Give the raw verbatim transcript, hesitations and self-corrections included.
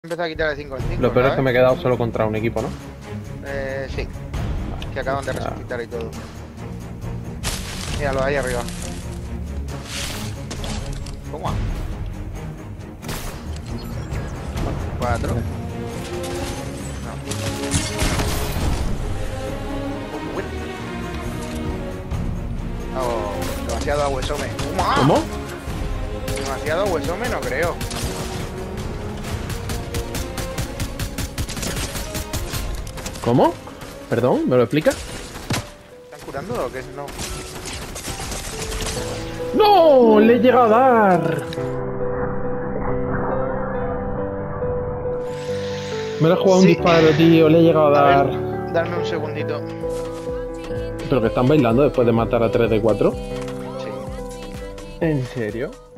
Empezar a quitar de cinco en cinco. Lo peor es que ¿sabes? me he quedado solo contra un equipo, ¿no? Eh, sí. Que acaban de resucitar y todo. Míralo ahí arriba. ¿Cómo? Cuatro. No. Uy. Oh, demasiado ahuesome. ¿Cómo? Demasiado ahuesome no creo. ¿Cómo? ¿Perdón? ¿Me lo explica? ¿Están curando o qué? No. ¡No! ¡Le he llegado a dar! Me lo he jugado Sí. un disparo, tío. Le he llegado a A dar. ver, dame un segundito. ¿Pero que están bailando después de matar a tres de cuatro? Sí. ¿En serio?